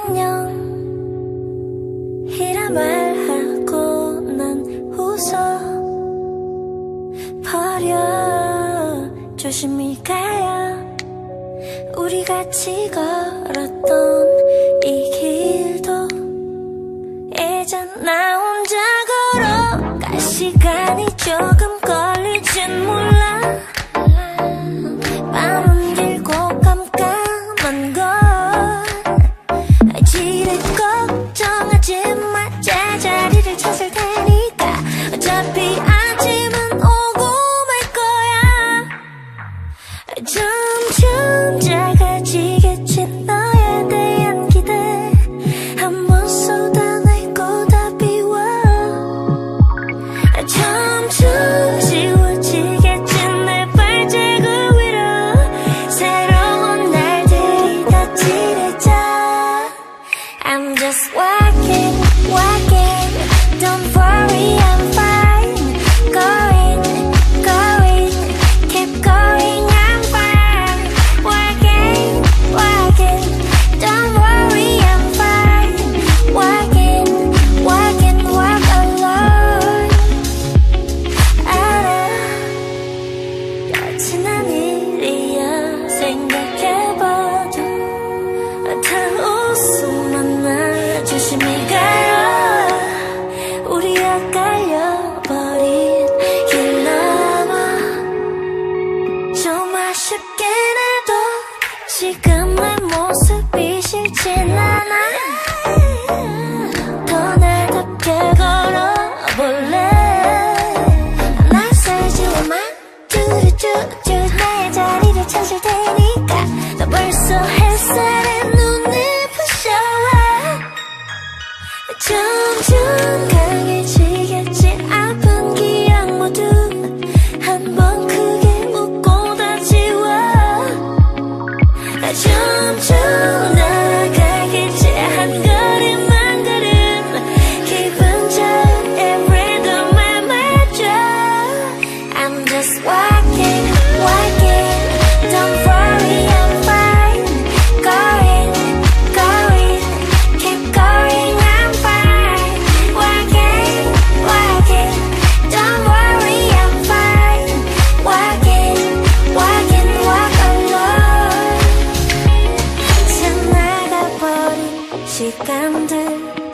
안녕이라 말하고 난 웃어 버려. 조심히 가야 우리 같이 걸었던 이 길도 예전 나 혼자 걸어갈 시간이 조금 걸릴진 몰라. 밤은 길고 깜깜한 건 지레 걱정하지 마. 제자리를 찾을 테니까 어차피 아침은 오고 말 거야. 점점 작아지겠지 너에 대한 기대. 한번 쏟아내고 다 비워. 점점 지워지겠지 내 발자국 위로. 새로운 날들이 다 칠해져. I'm just walking, walking. Don't worry, I'm fine. Going, going, keep going, I'm fine. Walking, walking. Don't worry, I'm fine. Walking, walking, walk alone. 알아, 지난 일이야. 생각해봐도 다 웃음만 나. 조심히 가요. 우리 엇갈려버린 길 넘어. 좀 아쉽긴 해도 지금 내 모습이 싫진 않아. 더 나답게 걸어볼래. 낯설지만 뚜루뚜뚜 나의 자리를 찾을 테니까. 나 벌써 햇살에 눈을 부셔와. 점점 강해지겠지 아픈 기억 모두. 한 번 크게 웃고 다 지워. 점점 나아가겠지 한 걸음 한 걸음. 기분 좋은 이 리듬에 맞춰. I'm just walking, walking. Don't worry, I'm fine. Going, going, keep going, I'm fine. Walking, walking. Don't worry, I'm fine. Walking, walking, walk alone. 지나가버린 시간들